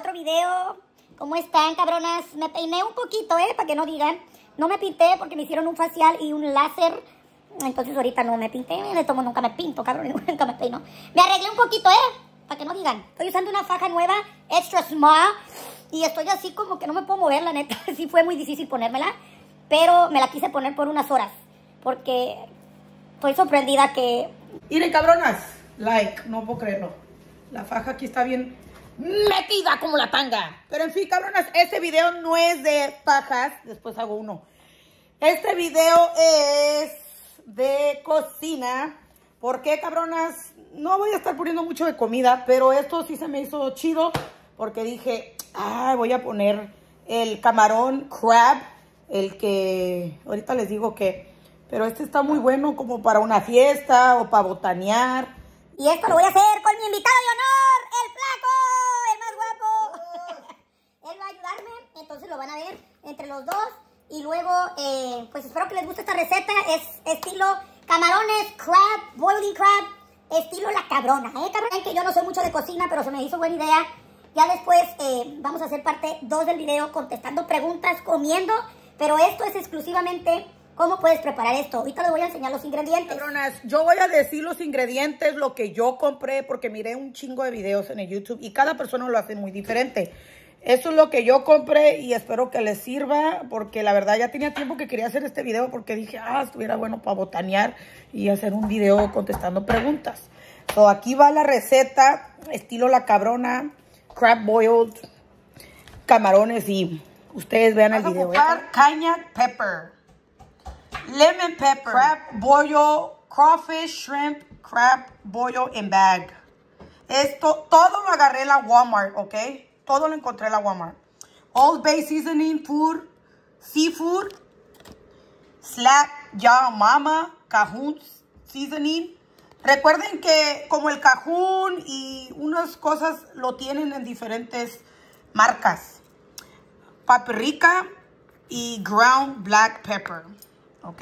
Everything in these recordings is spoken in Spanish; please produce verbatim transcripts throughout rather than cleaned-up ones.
otro video. ¿Cómo están, cabronas? Me peiné un poquito, ¿eh? Para que no digan. No me pinté porque me hicieron un facial y un láser. Entonces ahorita no me pinté. De tomo nunca me pinto, cabrón. Nunca me peino. Me arreglé un poquito, ¿eh? Para que no digan. Estoy usando una faja nueva, extra small. Y estoy así como que no me puedo mover, la neta. Sí fue muy difícil ponérmela. Pero me la quise poner por unas horas. Porque estoy sorprendida que... Miren, cabronas. Like, no puedo creerlo. La faja aquí está bien metida como la tanga. Pero en fin, cabronas, este video no es de fajas. Después hago uno. Este video es de cocina. ¿Por qué, cabronas? No voy a estar poniendo mucho de comida, pero esto sí se me hizo chido. Porque dije, ah, voy a poner el camarón crab. El que ahorita les digo que... Pero este está muy bueno como para una fiesta o para botanear. Y esto lo voy a hacer con mi invitado de honor, el flaco, el más guapo. Él va a ayudarme, entonces lo van a ver entre los dos. Y luego, eh, pues espero que les guste esta receta. Es estilo camarones, crab, boiling crab, estilo la cabrona. ¿eh, cabrona? Que yo no soy mucho de cocina, pero se me hizo buena idea. Ya después eh, vamos a hacer parte dos del video contestando preguntas, comiendo. Pero esto es exclusivamente... ¿Cómo puedes preparar esto? Ahorita les voy a enseñar los ingredientes. Cabronas, yo voy a decir los ingredientes, lo que yo compré, porque miré un chingo de videos en el YouTube y cada persona lo hace muy diferente. Eso es lo que yo compré y espero que les sirva, porque la verdad ya tenía tiempo que quería hacer este video porque dije, ah, estuviera bueno para botanear y hacer un video contestando preguntas. So, aquí va la receta, estilo la cabrona, crab boiled, camarones y ustedes vean el video. Vas a ocupar cayenne pepper. Lemon pepper, crab boil, crawfish, shrimp, crab boil in bag. Esto, todo lo agarré en la Walmart, ¿ok? Todo lo encontré en la Walmart. Old Bay seasoning, food, seafood, slap, ya mama, cajun seasoning. Recuerden que como el cajun y unas cosas lo tienen en diferentes marcas. Paprika y ground black pepper. ¿Ok?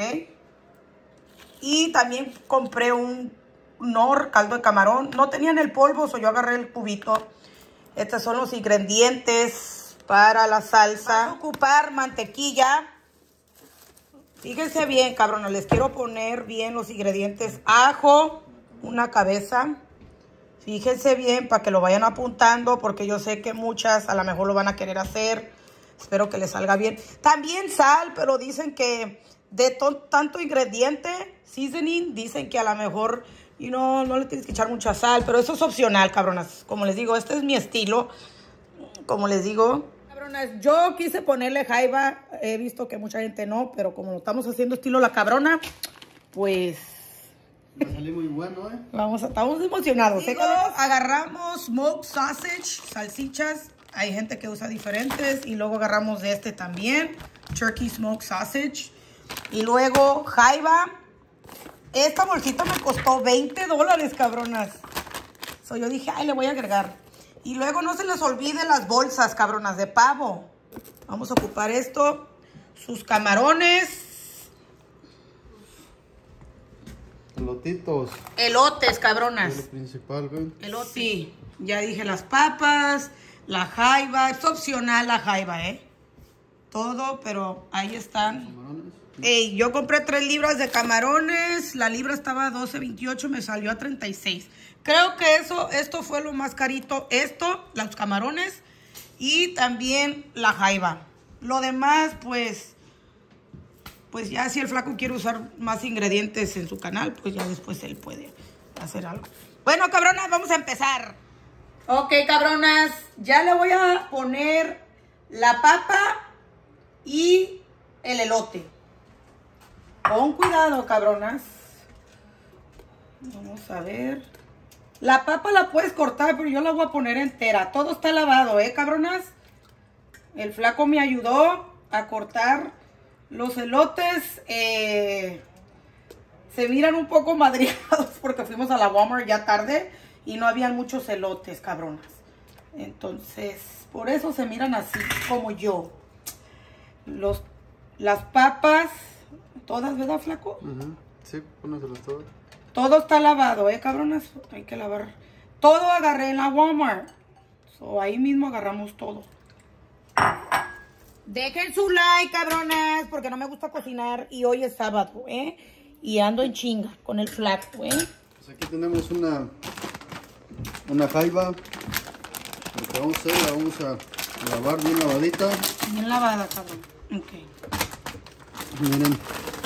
Y también compré un Knorr, caldo de camarón. No tenían el polvo, so yo agarré el cubito. Estos son los ingredientes para la salsa. Vas a ocupar mantequilla. Fíjense bien, cabrones. Les quiero poner bien los ingredientes. Ajo, una cabeza. Fíjense bien para que lo vayan apuntando, porque yo sé que muchas a lo mejor lo van a querer hacer. Espero que les salga bien. También sal, pero dicen que... de tanto ingrediente, seasoning, dicen que a lo mejor, you know, no le tienes que echar mucha sal, pero eso es opcional, cabronas. Como les digo, este es mi estilo, como les digo. Cabronas, yo quise ponerle jaiba, he visto que mucha gente no, pero como lo estamos haciendo estilo la cabrona, pues... Va a salir muy bueno, ¿eh? Vamos a, estamos emocionados, ¿eh? Agarramos smoked sausage, salsichas, hay gente que usa diferentes, y luego agarramos de este también, turkey smoked sausage. Y luego, jaiba. Esta bolsita me costó veinte dólares, cabronas. So, yo dije, ay, le voy a agregar. Y luego no se les olvide las bolsas, cabronas, de pavo. Vamos a ocupar esto. Sus camarones. Elotitos. Elotes, cabronas. Es lo principal, ¿ven? Elotes. Sí, ya dije las papas, la jaiba. Es opcional la jaiba, ¿eh? Todo, pero ahí están. Camarones. Hey, yo compré tres libras de camarones. La libra estaba a doce veintiocho, me salió a treinta y seis. Creo que eso, esto fue lo más carito. Esto, los camarones y también la jaiba. Lo demás, pues, pues ya si el flaco quiere usar más ingredientes en su canal, pues ya después él puede hacer algo. Bueno, cabronas, vamos a empezar. Ok, cabronas, ya le voy a poner la papa y el elote. Con cuidado, cabronas. Vamos a ver. La papa la puedes cortar, pero yo la voy a poner entera. Todo está lavado, ¿eh, cabronas? El flaco me ayudó a cortar los elotes. Eh, se miran un poco madreados porque fuimos a la Walmart ya tarde y no habían muchos elotes, cabronas. Entonces, por eso se miran así, como yo. Los, las papas... Todas, ¿verdad, flaco? Uh-huh. Sí, póngaselas todas. Todo está lavado, ¿eh, cabronas? Hay que lavar. Todo agarré en la Walmart. So, ahí mismo agarramos todo. Dejen su like, cabronas, porque no me gusta cocinar y hoy es sábado, ¿eh? Y ando en chinga con el flaco, ¿eh? Pues aquí tenemos una, una jaiba. Lo que vamos a hacer, la vamos a lavar bien lavadita. Bien lavada, cabrón. Ok. Miren,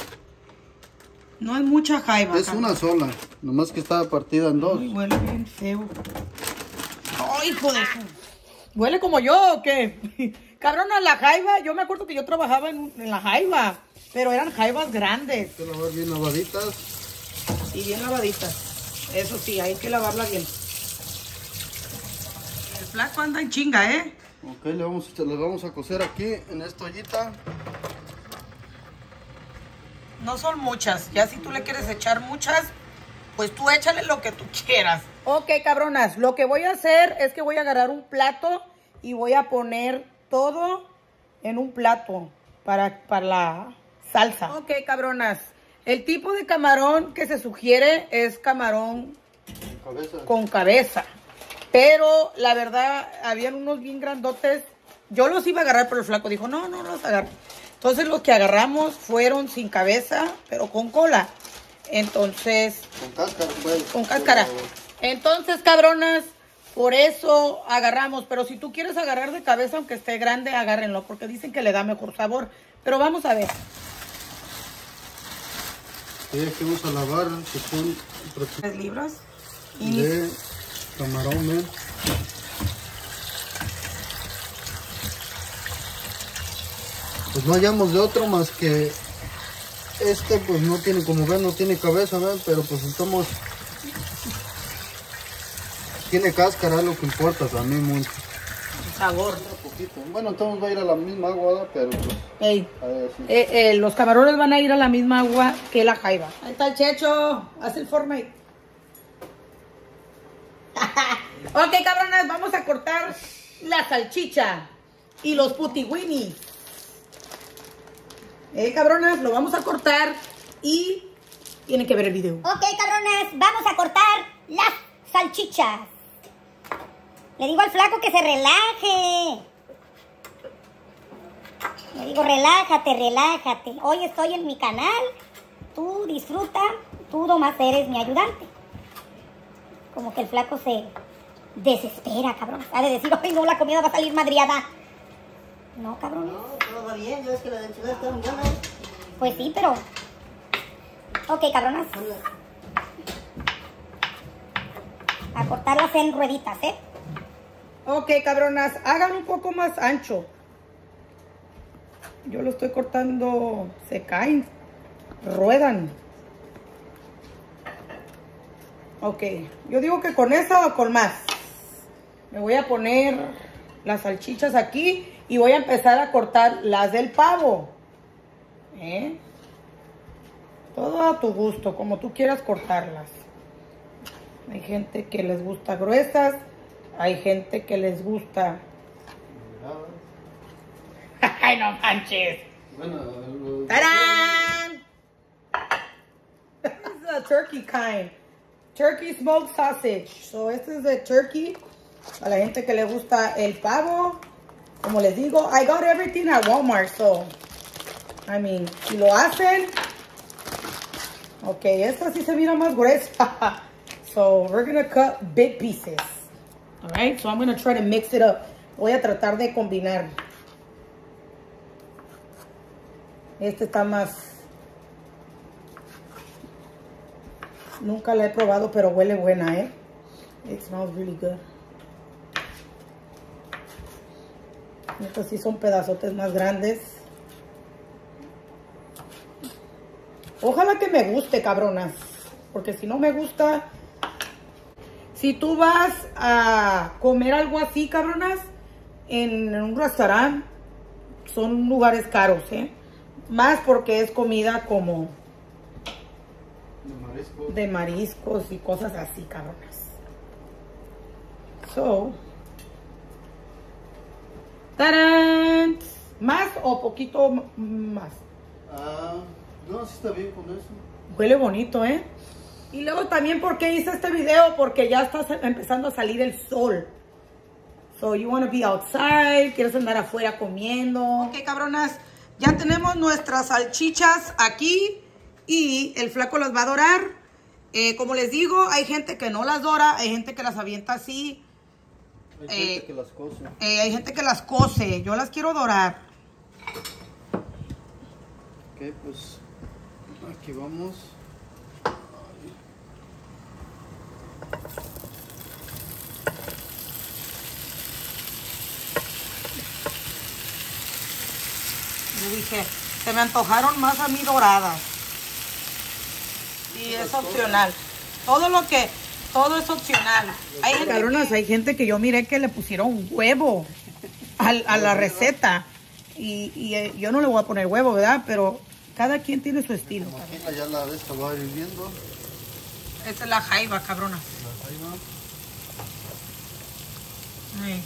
No es mucha jaiba. es cabrón. una sola, nomás que está partida en dos. Uy, huele bien feo. ¡Ay, hijo de su! ¿Huele como yo o qué? Cabrona, la jaiba, yo me acuerdo que yo trabajaba en, en la jaiba, pero eran jaibas grandes. Hay que lavar bien lavaditas. Y bien lavaditas. Eso sí, hay que lavarla bien. El flaco anda en chinga, ¿eh? Ok, le vamos, a- las vamos a cocer aquí en esta ollita. No son muchas. Ya si tú le quieres echar muchas, pues tú échale lo que tú quieras. Ok, cabronas, lo que voy a hacer es que voy a agarrar un plato y voy a poner todo en un plato para, para la salsa. Ok, cabronas, el tipo de camarón que se sugiere es camarón Cabeza. con cabeza. Pero la verdad, habían unos bien grandotes. Yo los iba a agarrar, pero el flaco dijo, no, no, no los agarro. Entonces los que agarramos fueron sin cabeza, pero con cola. Entonces, Con cáscara, pues. con cáscara. Pero- Entonces, cabronas, por eso agarramos. Pero si tú quieres agarrar de cabeza, aunque esté grande, agárrenlo, porque dicen que le da mejor sabor. Pero vamos a ver. Sí, aquí vamos a lavar, que son Tres libras. Y de camarón, ¿eh? Pues no hallamos de otro más que este, pues no tiene, como ven, no tiene cabeza, ¿ven? Pero pues estamos, tiene cáscara, es lo que importa también mucho. sabor. Un poquito. Bueno, entonces va a ir a la misma agua, ¿verdad? Pero pues, Ey. a ver, sí. Eh, eh, los camarones van a ir a la misma agua que la jaiba. Ahí está el Checho. Haz el Fortnite. Ok, cabronas, vamos a cortar la salchicha y los putiwinis. Eh, cabronas, lo vamos a cortar y tienen que ver el video. Ok, cabrones, vamos a cortar las salchichas. Le digo al flaco que se relaje. Le digo, relájate, relájate. Hoy estoy en mi canal. Tú disfruta. Tú nomás eres mi ayudante. Como que el flaco se desespera, cabrón. Ha de decir, ay, no, la comida va a salir madriada. No, cabrón. No, todo va bien, ya ves que las enchiladas estaban buenas. Pues sí, pero... Ok, cabronas. A cortarlas en rueditas, ¿eh? Ok, cabronas, hagan un poco más ancho. Yo lo estoy cortando, se caen, ruedan. Ok, yo digo que con esa o con más. Me voy a poner las salchichas aquí y voy a empezar a cortar las del pavo. ¿Eh? Todo a tu gusto, como tú quieras cortarlas. Hay gente que les gusta gruesas, hay gente que les gusta... ¡Ay, no manches! Bueno, lo- ¡Tarán! This is a turkey kind. Turkey smoked sausage. So, este es de turkey. A la gente que le gusta el pavo. Como les digo, I got everything at Walmart. So, I mean, si lo hacen. Ok, esta sí se mira más gruesa. So, we're going to cut big pieces. Alright, so I'm going to try to mix it up. Voy a tratar de combinar. Este está más... Nunca la he probado, pero huele buena, ¿eh? It smells really good. Estos sí son pedazotes más grandes. Ojalá que me guste, cabronas. Porque si no me gusta... Si tú vas a comer algo así, cabronas, en un restaurante, son lugares caros, ¿eh? Más porque es comida como de marisco. de mariscos y cosas así, cabronas. So, ¡tarán! ¿Más o poquito más? Ah, no, sí está bien con eso. Huele bonito, ¿eh? Y luego también, ¿por qué hice este video? Porque ya está sa- empezando a salir el sol. So you want to be outside, quieres andar afuera comiendo. Ok, cabronas, ya tenemos nuestras salchichas aquí y el flaco las va a dorar. Eh, como les digo, hay gente que no las dora, hay gente que las avienta así. Hay Eh, gente que las cose. Eh, hay gente que las cose, yo las quiero dorar. Ok, pues aquí vamos. Yo dije, se me antojaron más a mí doradas. Y es opcional. Todo lo que, todo es opcional. Hay gente, cabronas, hay gente que yo miré que le pusieron huevo a, a la receta. Y, y eh, yo no le voy a poner huevo, ¿verdad? Pero cada quien tiene su estilo. Imagina, ya la de esta va hirviendo. Esta es la jaiba, cabrona. La jaiba. Ay.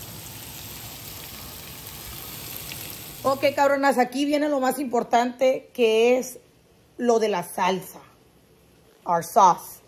Ok, cabronas, aquí viene lo más importante, que es lo de la salsa. Our sauce.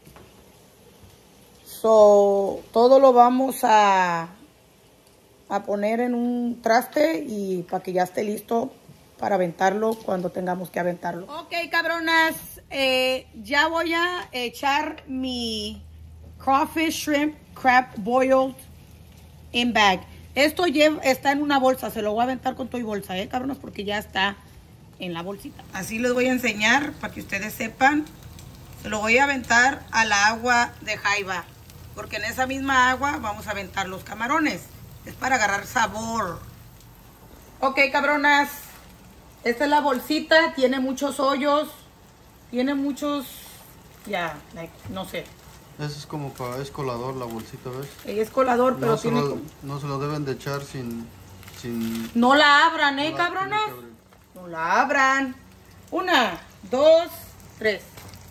So, todo lo vamos a, a poner en un traste y para que ya esté listo para aventarlo cuando tengamos que aventarlo. Ok, cabronas, eh, ya voy a echar mi crawfish, shrimp, crab boiled in bag. Esto lleva, está en una bolsa, se lo voy a aventar con todo y bolsa, eh, cabronas, porque ya está en la bolsita. Así les voy a enseñar para que ustedes sepan. Se lo voy a aventar a la agua de jaiba, porque en esa misma agua vamos a aventar los camarones. Es para agarrar sabor. Ok, cabronas, esta es la bolsita, tiene muchos hoyos, tiene muchos, ya, like, no sé. Ese es como para, es colador la bolsita, ¿ves? Ella es colador, pero No se, tiene... lo, como- no se lo deben de echar sin... sin No la abran, ¿eh, no la cabronas? tienen que abrir. No la abran. Una, dos, tres.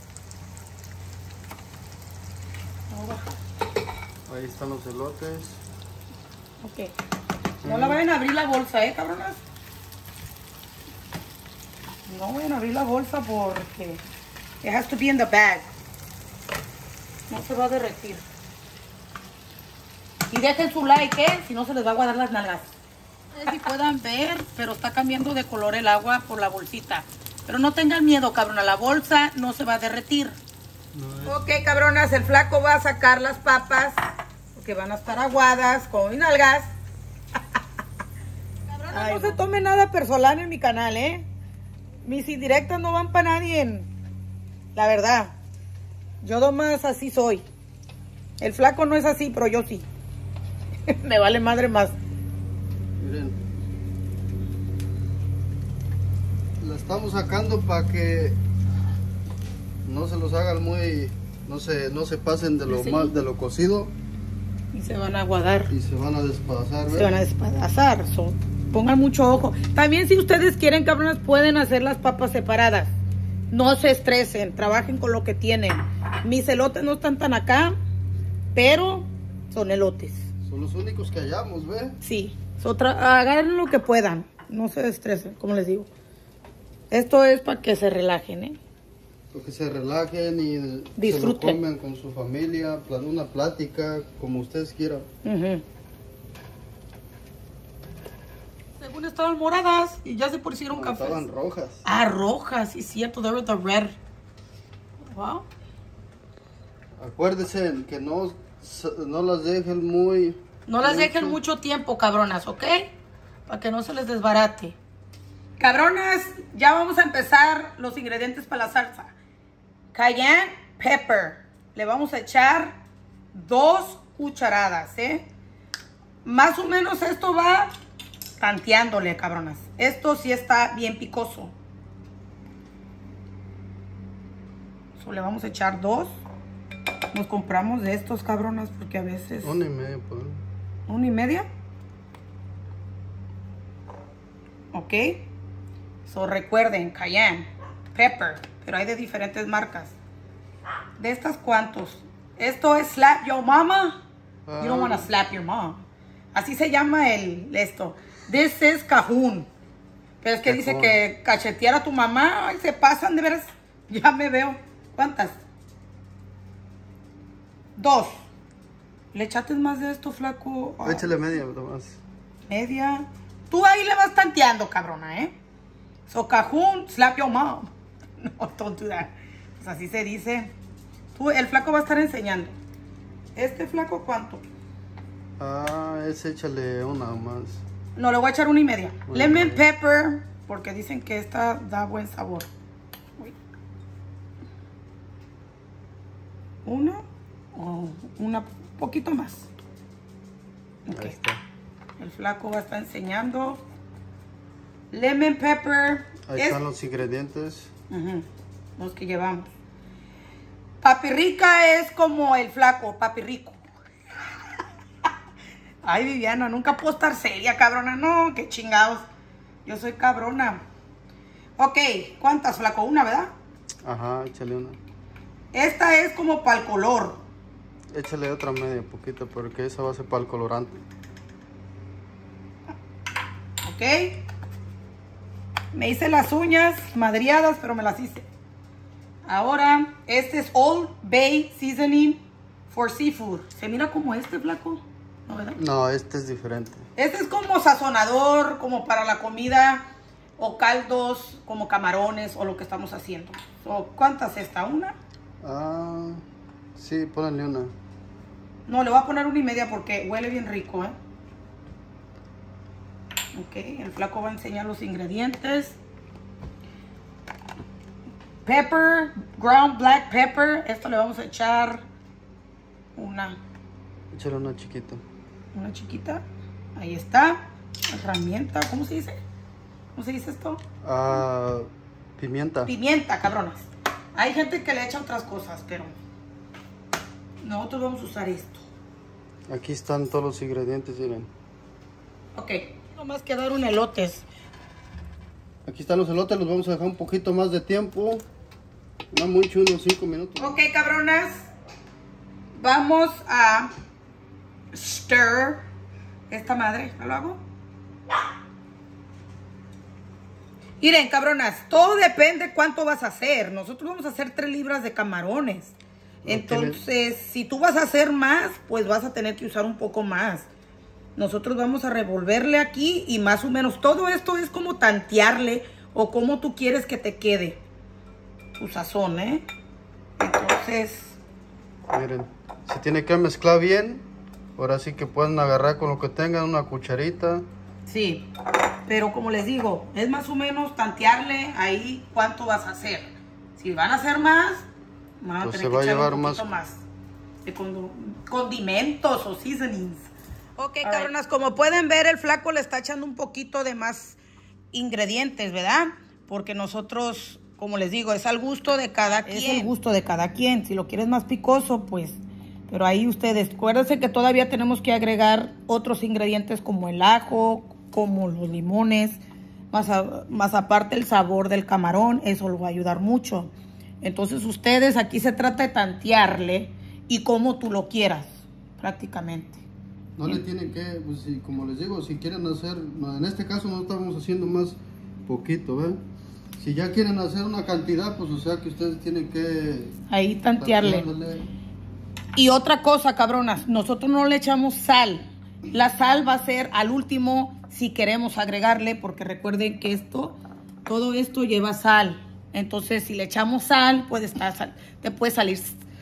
Ahí están los elotes. Ok. No la vayan a abrir la bolsa, ¿eh, cabronas? No vayan a abrir la bolsa porque it has to be in the bag. No se va a derretir. Y dejen su like, ¿eh? Si no se les va a guardar las nalgas. No sé si puedan ver, pero está cambiando de color el agua por la bolsita. Pero no tengan miedo, cabrona. La bolsa no se va a derretir. No, Ok, cabronas, el flaco va a sacar las papas porque van a estar aguadas como mis nalgas. Cabronas, no se tome nada personal en mi canal, ¿eh? Mis indirectas no van para nadie. La verdad. Yo nomás así soy. El flaco no es así, pero yo sí. Me vale madre más. miren. La estamos sacando para que no se los hagan muy... No se, no se pasen de lo Sí. mal, de lo cocido Y se van a aguadar. y se van a despedazar, Se ¿ves? van a despedazar. So, pongan mucho ojo. También si ustedes quieren, cabronas, pueden hacer las papas separadas. No se estresen, trabajen con lo que tienen. Mis elotes no están tan acá, pero son elotes. Son los únicos que hallamos, ¿ves? Sí, so, tra- hagan lo que puedan. No se estresen, como les digo. Esto es para que se relajen, ¿eh? Para que se relajen y Disfruten. se lo comen con su familia, plan- una plática, como ustedes quieran. Ujú. Según estaban moradas y ya se pusieron No, cafés. estaban rojas. Ah, rojas, sí es cierto, they were the red. Wow. Acuérdense que no, no las dejen muy... No las dejen mucho tiempo, cabronas, ¿ok? Para que no se les desbarate. Cabronas, ya vamos a empezar los ingredientes para la salsa. Cayenne pepper. Le vamos a echar dos cucharadas, ¿eh? Más o menos esto va tanteándole, cabronas. Esto sí está bien picoso. So, le vamos a echar dos. Nos compramos de estos, cabronas, porque a veces... Una y media, pues. ¿Una y media? Ok. So, recuerden, cayenne, pepper, pero hay de diferentes marcas. ¿De estas cuántos? Esto es slap your mama. You don't want to slap your mom. Así se llama el esto. This is cajún. Pero es que dice Cajún. que cachetear a tu mamá, ay, se pasan de veras. Ya me veo. ¿Cuántas? Dos. ¿Le echaste más de esto, flaco? Oh. Échale media nomás. Media. Tú ahí le vas tanteando, cabrona, ¿eh? So, cajún, slap your mom. No, don't do that. Pues así se dice. Tú, el flaco va a estar enseñando. ¿Este flaco cuánto? Ah, ese échale una más. No, le voy a echar una y media. Una Lemon y media. pepper, porque dicen que esta da buen sabor. Uy. Una o una poquito más. Ok. Ahí está. El flaco va a estar enseñando. Lemon pepper. Ahí es- están los ingredientes. Ujú, los que llevamos. Papirrica es como el flaco, papirrico. Ay, Viviana, nunca puedo estar seria, cabrona. No, qué chingados. Yo soy cabrona. Ok, ¿cuántas, flaco? Una, ¿verdad? Ajá, échale una. Esta es como para el color. Échale otra media poquito porque esa va a ser para el colorante. Ok. Me hice las uñas madriadas, pero me las hice. Ahora, este es Old Bay Seasoning for Seafood. ¿Se mira como este, flaco? ¿No, verdad? No, este es diferente. Este es como sazonador, como para la comida o caldos, como camarones o lo que estamos haciendo. So, ¿cuántas es esta? ¿Una? Ah, sí, ponle una. No, le voy a poner una y media porque huele bien rico, ¿eh? Ok, el flaco va a enseñar los ingredientes. Pepper, ground black pepper. Esto le vamos a echar una, Échale una chiquita. una chiquita. Ahí está. Herramienta, ¿cómo se dice? ¿Cómo se dice esto? Ah, pimienta. Pimienta, cabronas. Hay gente que le echa otras cosas, pero nosotros vamos a usar esto. Aquí están todos los ingredientes, miren. Ok, nomás quedaron elotes. Aquí están los elotes, los vamos a dejar un poquito más de tiempo. No mucho, unos cinco minutos. Ok, cabronas. Vamos a stir esta madre. ¿No lo hago? Miren, cabronas, todo depende cuánto vas a hacer. Nosotros vamos a hacer tres libras de camarones. Entonces, si tú vas a hacer más, pues vas a tener que usar un poco más. Nosotros vamos a revolverle aquí y más o menos todo esto es como tantearle o como tú quieres que te quede tu sazón, ¿eh? Entonces, Miren, se tiene que mezclar bien. Ahora sí que pueden agarrar con lo que tengan, una cucharita. sí, pero como les digo, es más o menos tantearle ahí cuánto vas a hacer. Si van a hacer más, van a Pues tener se va que a echar llevar un poquito más. más de condo- condimentos o seasonings. Ok, cabronas, como pueden ver, el flaco le está echando un poquito de más ingredientes, ¿verdad? Porque nosotros, como les digo, es al gusto de cada quien. Es el gusto de cada quien. Si lo quieres más picoso, pues... Pero ahí ustedes, acuérdense que todavía tenemos que agregar otros ingredientes como el ajo, como los limones, más, a- más aparte el sabor del camarón, eso lo va a ayudar mucho. Entonces ustedes, aquí se trata de tantearle y como tú lo quieras, prácticamente. No le tienen que, pues si, como les digo, si quieren hacer, no, en este caso no estamos haciendo más poquito, ¿ven? Si ya quieren hacer una cantidad, pues o sea que ustedes tienen que... Ahí tantearle. tantearle. Y otra cosa, cabronas, nosotros no le echamos sal. La sal va a ser al último si queremos agregarle, porque recuerden que esto, todo esto lleva sal. Entonces, si le echamos sal, puede estar, sal- te puede salir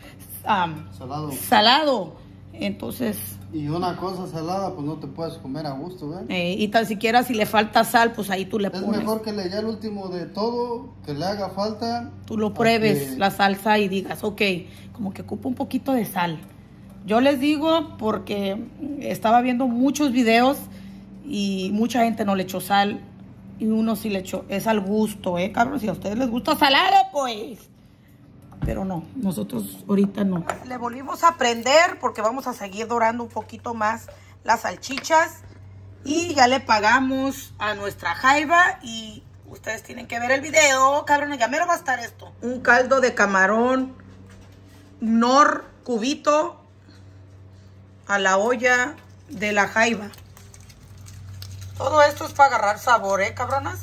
um, Salado. salado. Entonces, Y una cosa salada, pues no te puedes comer a gusto, ¿ven? eh, y tan siquiera si le falta sal, pues ahí tú le Es pones. mejor que le ya el último de todo, que le haga falta. Tú lo pruebes, a que- la salsa, y digas, ok, como que ocupa un poquito de sal. Yo les digo porque estaba viendo muchos videos y mucha gente no le echó sal y uno sí le echó. Es al gusto, ¿eh, cabrón? Si a ustedes les gusta salado, pues. Pero no, nosotros ahorita no. Le volvimos a prender porque vamos a seguir dorando un poquito más las salchichas. Y ya le pagamos a nuestra jaiba y ustedes tienen que ver el video, cabrón, ya mero va a estar esto. Un caldo de camarón nor cubito a la olla de la jaiba. Todo esto es para agarrar sabor, ¿eh, cabronas?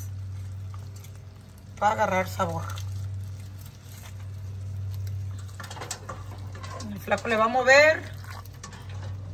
Para agarrar sabor. El flaco le va a mover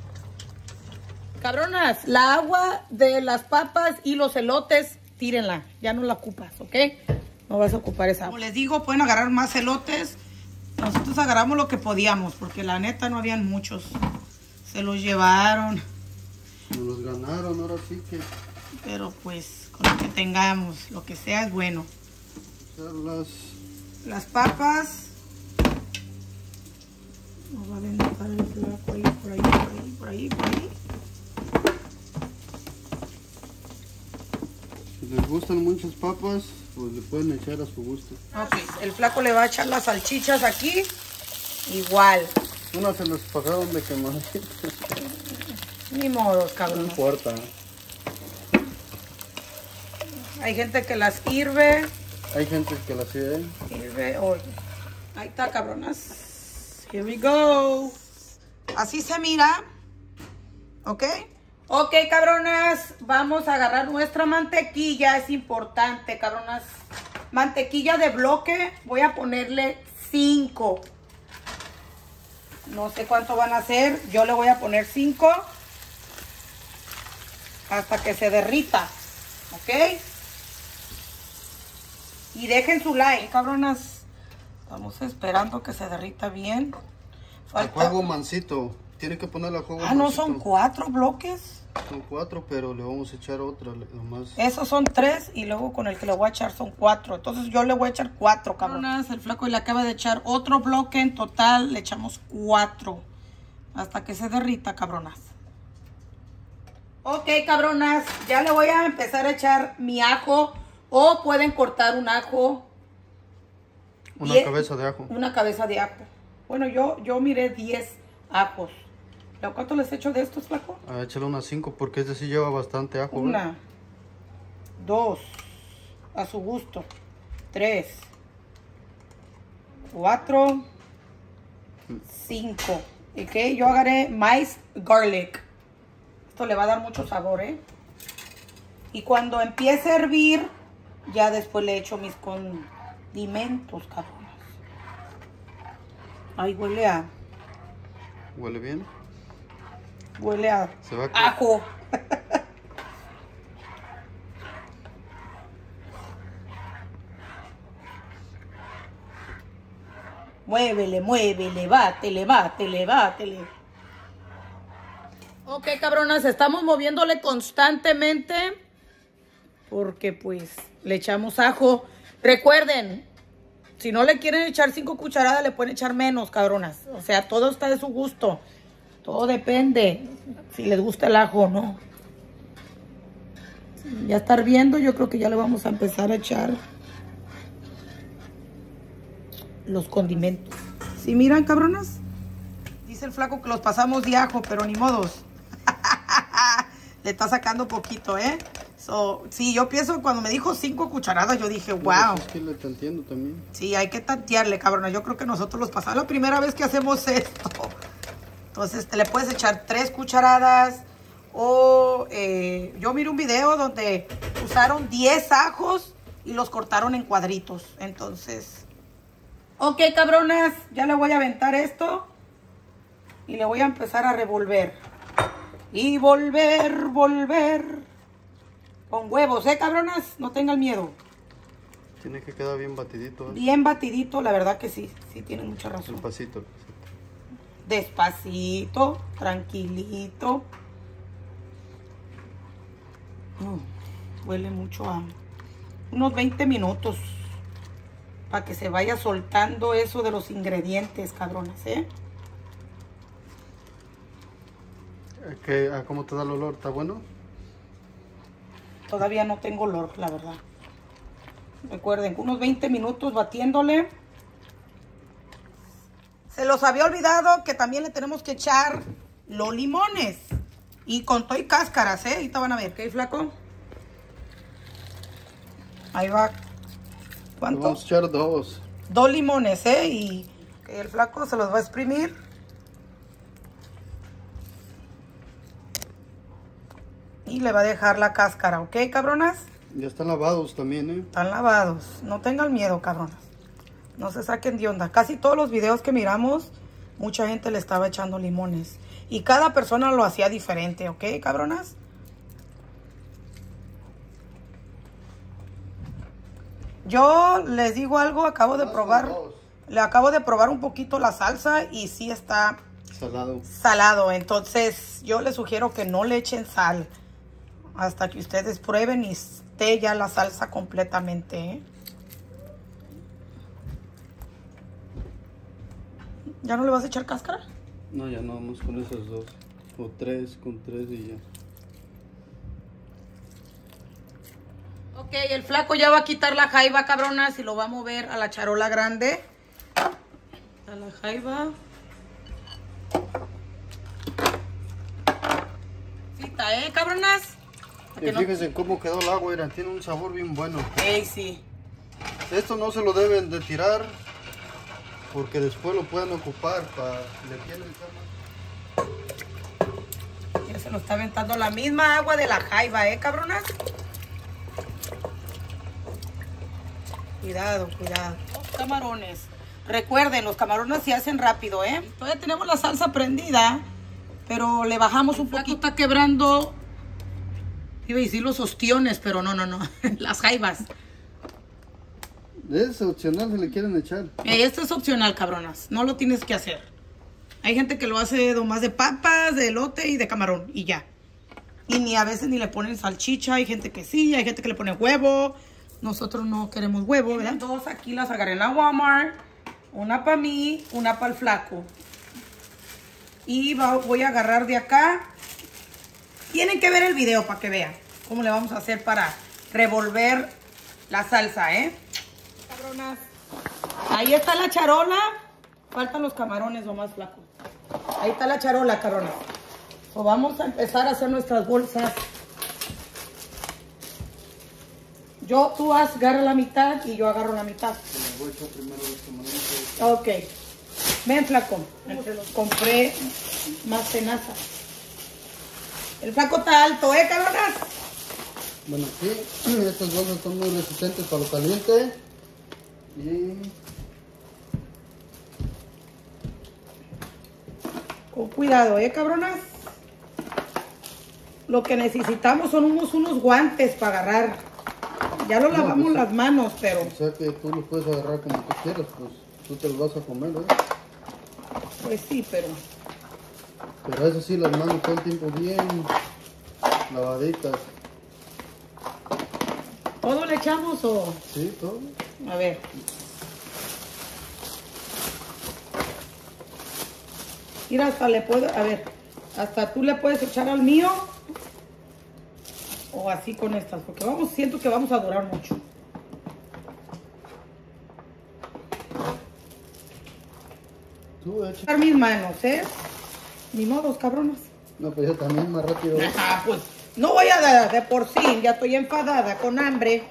Cabronas, la agua de las papas y los elotes, tírenla. Ya no la ocupas, ¿ok? No vas a ocupar esa agua. Como les digo, pueden agarrar más elotes. Nosotros agarramos lo que podíamos, porque la neta no habían muchos. Se los llevaron. Nos los ganaron, ahora sí que... Pero pues, con lo que tengamos, lo que sea es bueno. Las, las papas. Nos va a aventar el flaco ahí, por ahí, por ahí, por ahí, por ahí. Si les gustan muchas papas, pues le pueden echar a su gusto. Ok, el flaco le va a echar las salchichas aquí. Igual. Unas se les pasaron de quemar. Ni modos, cabrón. No importa. Hay gente que las hirve. Hay gente que las hirve. Hirve, oye. Ahí está, cabronas. Here we go. Así se mira. ¿Ok? Ok, cabronas. Vamos a agarrar nuestra mantequilla. Es importante, cabronas. Mantequilla de bloque. Voy a ponerle cinco. No sé cuánto van a hacer. Yo le voy a poner cinco. Hasta que se derrita. ¿Ok? Y dejen su like, cabronas. Estamos esperando que se derrita bien. Falta... A juego mansito. Tiene que ponerle a juego Ah, mansito. no, son cuatro bloques. Son cuatro, pero le vamos a echar otra nomás. Esos son tres y luego con el que le voy a echar son cuatro. Entonces yo le voy a echar cuatro, cabronas. El flaco le acaba de echar otro bloque. En total le echamos cuatro. Hasta que se derrita, cabronas. Ok, cabronas. Ya le voy a empezar a echar mi ajo. O pueden cortar un ajo. Una diez, cabeza de ajo. Una cabeza de ajo. Bueno, yo, yo miré diez ajos. ¿Cuánto les echo de estos, flaco? Ah, échale unas cinco porque este sí lleva bastante ajo. Una, ¿verdad? dos, a su gusto. Tres, cuatro, cinco. ¿Ok? Yo agarré mice garlic. Esto le va a dar mucho sabor, ¿eh? Y cuando empiece a hervir, ya después le echo mis condimentos, cabrones. Ay, huele a... ¿Huele bien? Huele a Se va a ajo. Muévele, muévele, bátele, bátele, bátele. Ok, cabronas, estamos moviéndole constantemente porque pues le echamos ajo. Recuerden, si no le quieren echar cinco cucharadas, le pueden echar menos, cabronas. O sea, todo está de su gusto. Todo depende si les gusta el ajo o no. Ya está hirviendo, yo creo que ya le vamos a empezar a echar los condimentos. ¿Sí miran, cabronas? Dice el flaco que los pasamos de ajo, pero ni modos. Le está sacando poquito, ¿eh? So, sí, yo pienso, cuando me dijo cinco cucharadas, yo dije, wow. Es que le tanteando también. Sí, hay que tantearle, cabronas. Yo creo que nosotros los pasamos. La primera vez que hacemos esto. Entonces, te le puedes echar tres cucharadas. O eh, yo miré un video donde usaron diez ajos y los cortaron en cuadritos. Entonces, ok, cabronas, ya le voy a aventar esto. Y le voy a empezar a revolver. Y volver, volver. Con huevos, ¿eh, cabronas? No tengan miedo. Tiene que quedar bien batidito. ¿eh? Bien batidito, la verdad que sí. Sí, tienen mucha razón. Despacito. Despacito, tranquilito. Mm, huele mucho a unos veinte minutos para que se vaya soltando eso de los ingredientes, cabronas, ¿eh? ¿Qué, ah, ¿Cómo te da el olor? ¿Está bueno? Todavía no tengo olor, la verdad. Recuerden, unos veinte minutos batiéndole. Se los había olvidado que también le tenemos que echar los limones. Y con todo y cáscaras, ¿eh? Ahorita van a ver. ¿Qué, flaco? Ahí va. ¿Cuántos? Vamos a echar dos. Dos limones, ¿eh? Y el flaco se los va a exprimir. Y le va a dejar la cáscara, ¿ok, cabronas? Ya están lavados también, ¿eh? Están lavados. No tengan miedo, cabronas. No se saquen de onda. Casi todos los videos que miramos mucha gente le estaba echando limones. Y cada persona lo hacía diferente, ¿ok, cabronas? Yo les digo algo, acabo de probar, le acabo de probar un poquito la salsa y sí está salado. salado. Entonces yo les sugiero que no le echen sal hasta que ustedes prueben y esté ya la salsa completamente, ¿eh? ¿Ya no le vas a echar cáscara? No, ya no, vamos con esos dos. O tres, con tres y ya. Ok, el flaco ya va a quitar la jaiba, cabronas, y lo va a mover a la charola grande. A la jaiba. Cita, ¿eh, cabronas? Y fíjense no... cómo quedó el agua, mira, tiene un sabor bien bueno. Ey, sí. Esto no se lo deben de tirar, porque después lo pueden ocupar para... ¿Le quieren echar? Ya se lo está aventando la misma agua de la jaiba, ¿eh, cabronas? Cuidado, cuidado. Los camarones. Recuerden, los camarones se hacen rápido, ¿eh? Todavía tenemos la salsa prendida, pero le bajamos un poquito. Está quebrando, iba a decir los ostiones, pero no, no, no. Las jaibas. Es opcional si le quieren echar. Eh, esto es opcional, cabronas. No lo tienes que hacer. Hay gente que lo hace nomás de papas, de elote y de camarón, y ya. Y ni a veces ni le ponen salchicha. Hay gente que sí, hay gente que le pone huevo. Nosotros no queremos huevo, ¿verdad? Dos aquí las agarré en la Walmart. Una para mí, una para el flaco. Y va, voy a agarrar de acá. Tienen que ver el video para que vean cómo le vamos a hacer para revolver la salsa, ¿eh? Cabronas. Ahí está la charola. Faltan los camarones nomás, flaco. Ahí está la charola, cabronas. So, vamos a empezar a hacer nuestras bolsas. Yo, tú agarra la mitad y yo agarro la mitad. Voy a echar primero los camarones. Ok. Ven, flaco. Entre los compré más cenaza. El flaco está alto, ¿eh, cabronas? Bueno, sí. Estas bolsas son muy resistentes para lo caliente. Y... con cuidado, ¿eh, cabronas? Lo que necesitamos son unos, unos guantes para agarrar. Ya lo lavamos no, pues, las manos, pero... O sea que tú lo puedes agarrar como tú quieras, pues tú te los vas a comer, ¿eh? Pues sí, pero... Pero eso sí, las manos todo el tiempo bien lavaditas. ¿Todo le echamos o...? Sí, todo. A ver. Mira, hasta le puedo... A ver, hasta tú le puedes echar al mío... o así con estas, porque vamos, siento que vamos a durar mucho. Tú echa. Mis manos, ¿eh? Ni modos, cabronas. No, pues yo también más rápido. Ah, pues no voy a dar de por sí, ya estoy enfadada, con hambre.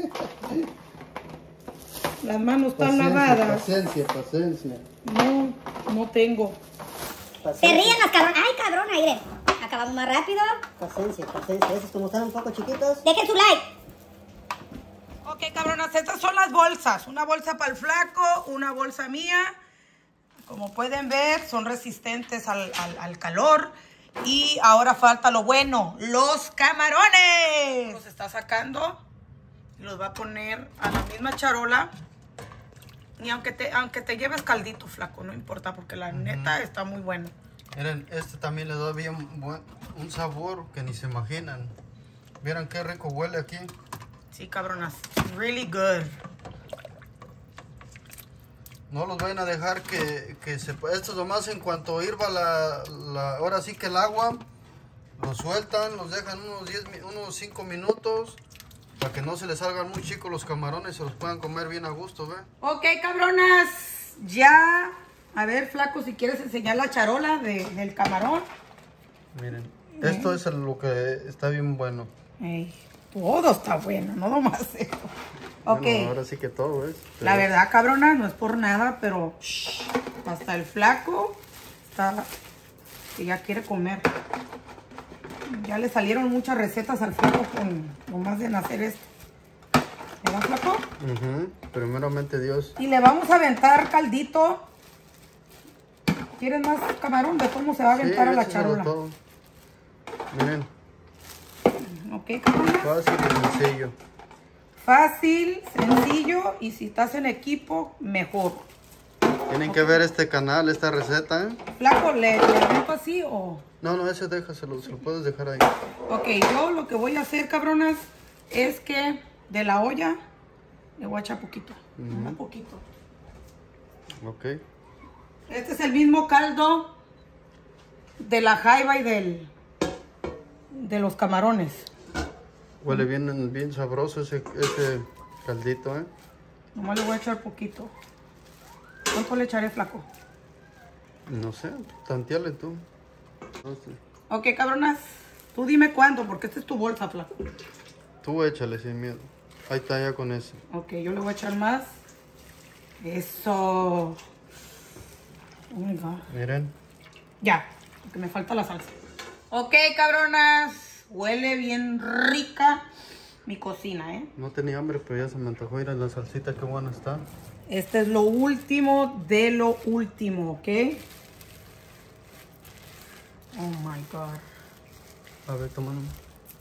Las manos están paciencia, lavadas. Paciencia, paciencia. No, no tengo. Se ríen las cabronas. Ay, cabrón, aire. Acabamos más rápido. Paciencia, paciencia. Esos como están un poco chiquitos. Dejen su like. Ok, cabronas, estas son las bolsas. Una bolsa para el flaco, una bolsa mía. Como pueden ver, son resistentes al, al, al calor. Y ahora falta lo bueno, los camarones. Los está sacando y los va a poner a la misma charola. Y aunque te, aunque te lleves caldito, flaco, no importa, porque la uh-huh. neta está muy bueno. Miren, este también le da bien buen, un sabor que ni se imaginan. Miren qué rico huele aquí. Sí, cabronas, really good. No los vayan a dejar que, que se... Estos nomás en cuanto hirva la, la... Ahora sí que el agua, los sueltan, los dejan unos diez, unos cinco minutos para que no se les salgan muy chicos los camarones y se los puedan comer bien a gusto, ¿ve? Ok, cabronas, ya... A ver, flaco, si quieres enseñar la charola de, del camarón. Miren, ¿Eh? esto es lo que está bien bueno. Ey, todo está bueno, no nomás eso. Ok. Bueno, ahora sí que todo es. Pero... La verdad, cabrona, no es por nada, pero shh, hasta el flaco está que ya quiere comer. Ya le salieron muchas recetas al flaco con nomás de hacer esto. ¿Verdad, flaco? Uh-huh. Primeramente Dios. Y le vamos a aventar caldito ¿Quieres más camarón? De cómo se va a aventar Sí, a la échaselo charola. todo. Miren, Ok, cabronas. fácil y sencillo. Fácil, sencillo y si estás en equipo, mejor. Tienen que ver este canal, esta receta, ¿eh? Flaco, ¿le, le avento así o...? No, no, ese déjaselo, se lo puedes dejar ahí. Ok, yo lo que voy a hacer, cabronas, es que de la olla le voy a echar poquito. Ujú. Un poquito. Ok. Este es el mismo caldo de la jaiba y del de los camarones. Huele bien, bien sabroso ese, ese caldito, ¿eh? Nomás le voy a echar poquito. ¿Cuánto le echaré, flaco? No sé, tanteale tú. No sé. Ok, cabronas, tú dime cuándo, porque esta es tu bolsa, flaco. Tú échale sin miedo. Ahí está ya con ese. Ok, yo le voy a echar más. Eso. Oh my God. Miren. Ya, porque me falta la salsa. Ok, cabronas. Huele bien rica mi cocina, ¿eh? No tenía hambre, pero ya se me antojó ir a la salsita. Qué buena está. Este es lo último de lo último, ¿ok? Oh my God. A ver, toma nomás.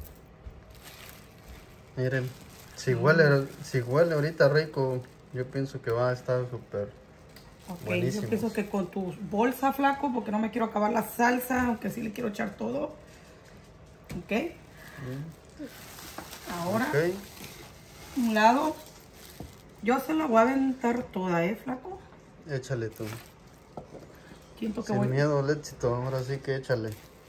Miren. Si huele, si huele ahorita rico, yo pienso que va a estar súper Ok, buenísimo. yo pienso que con tu bolsa, flaco, porque no me quiero acabar la salsa, aunque sí le quiero echar todo. Ok. Ahora, Ok. un lado. Yo se la voy a aventar toda, ¿eh, flaco? Échale tú. Siento que Sin voy... miedo al éxito, ahora sí que échale.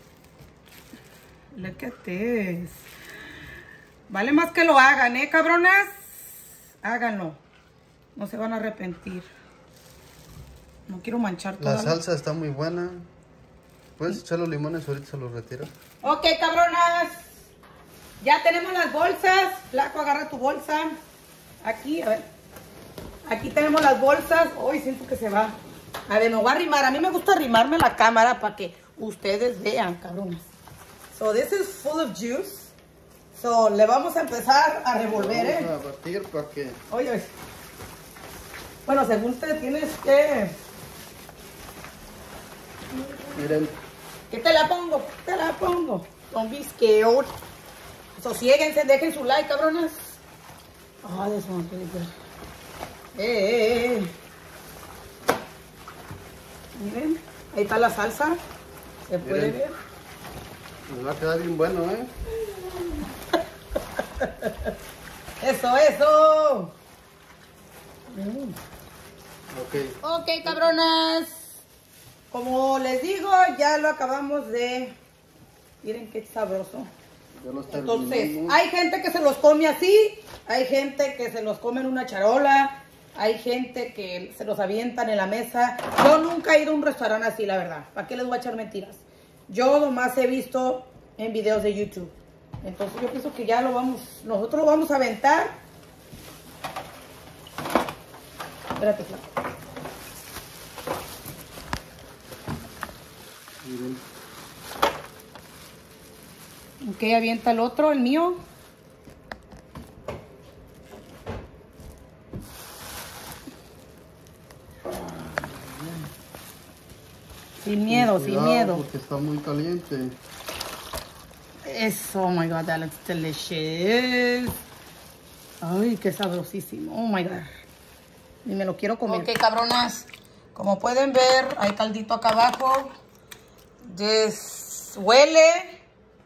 Look at this. Vale más que lo hagan, ¿eh, cabronas? Háganlo. No se van a arrepentir. No quiero manchar toda La salsa está muy buena. Puedes echar los limones, ahorita se los retiro. Ok, cabronas. Ya tenemos las bolsas. Flaco, agarra tu bolsa. Aquí, a ver. Aquí tenemos las bolsas. Hoy siento que se va. A ver, me voy a arrimar. A mí me gusta arrimarme la cámara para que ustedes vean, cabronas. So, this is full of juice. So, le vamos a empezar a revolver, ¿eh? Vamos a batir para que... Oye, oye. Bueno, según usted tienes que... Miren, ¿Qué te la pongo? ¿Qué te la pongo? Don't be scared. Sosiéguense, dejen su like, cabronas. Oh, this one's really good. Eh, eh, eh. Miren, ahí está la salsa. Se puede Miren. ver. nos va a quedar bien bueno, ¿eh? Eso, eso. Ok. Ok, cabronas. Como les digo, ya lo acabamos de... Miren qué sabroso. Ya los Entonces, terminamos. hay gente que se los come así, hay gente que se los come en una charola, hay gente que se los avientan en la mesa. Yo nunca he ido a un restaurante así, la verdad. ¿Para qué les voy a echar mentiras? Yo nomás he visto en videos de YouTube. Entonces yo pienso que ya lo vamos, nosotros lo vamos a aventar. Espérate, flaco. Miren. Ok, avienta el otro, el mío. Sin miedo, sin Cuidado, miedo. porque está muy caliente. Eso, oh my God, that looks delicious. Ay, qué sabrosísimo. Oh my God. Ni me lo quiero comer. Ok, cabronas. Como pueden ver, hay caldito acá abajo. Des... Huele.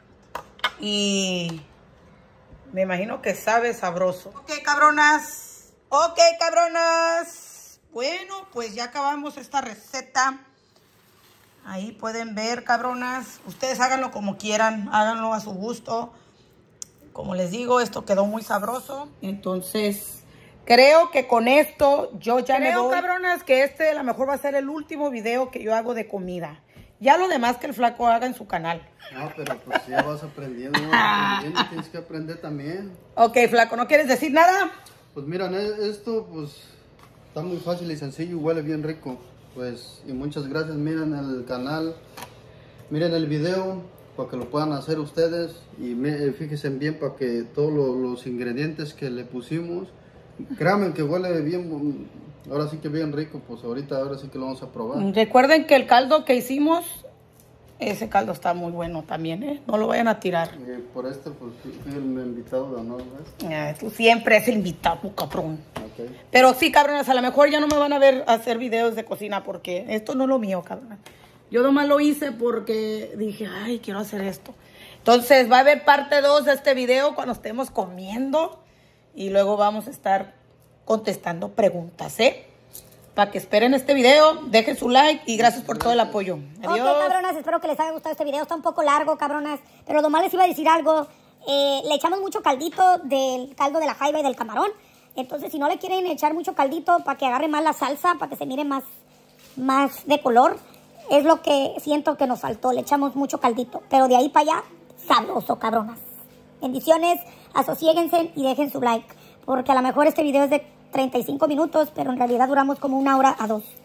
Y me imagino que sabe sabroso. Ok, cabronas. Ok, cabronas. Bueno, pues ya acabamos esta receta. Ahí pueden ver, cabronas. Ustedes háganlo como quieran. Háganlo a su gusto. Como les digo, esto quedó muy sabroso. Entonces, creo que con esto yo ya me voy. Creo, cabronas, que este a lo mejor va a ser el último video que yo hago de comida. Ya lo demás que el flaco haga en su canal. Ah, pero pues ya vas aprendiendo, vas aprendiendo, tienes que aprender también. Ok, flaco, ¿no quieres decir nada? Pues miren, esto pues está muy fácil y sencillo y huele bien rico. Pues, y muchas gracias, miren el canal, miren el video para que lo puedan hacer ustedes y me, fíjense bien para que todos lo, los ingredientes que le pusimos, créanme que huele bien, Ahora sí que bien rico, pues ahorita ahora sí que lo vamos a probar. Recuerden que el caldo que hicimos, ese caldo está muy bueno también, ¿eh? No lo vayan a tirar. Y por este, pues fui el invitado de honor, ¿ves? Ah, tú siempre es el invitado, cabrón. Ok. Pero sí, cabronas, a lo mejor ya no me van a ver hacer videos de cocina porque esto no es lo mío, cabronas. Yo nomás lo hice porque dije, ay, quiero hacer esto. Entonces va a haber parte dos de este video cuando estemos comiendo y luego vamos a estar contestando preguntas, ¿eh? Para que esperen este video, dejen su like y gracias por todo el apoyo. Adiós. Ok, cabronas, espero que les haya gustado este video. Está un poco largo, cabronas, pero nomás les iba a decir algo. Eh, le echamos mucho caldito del caldo de la jaiba y del camarón. Entonces, si no le quieren echar mucho caldito para que agarre más la salsa, para que se mire más, más de color, es lo que siento que nos faltó. Le echamos mucho caldito. Pero de ahí para allá, sabroso, cabronas. Bendiciones, asosiéguense y dejen su like. Porque a lo mejor este video es de treinta y cinco minutos, pero en realidad duramos como una hora a dos.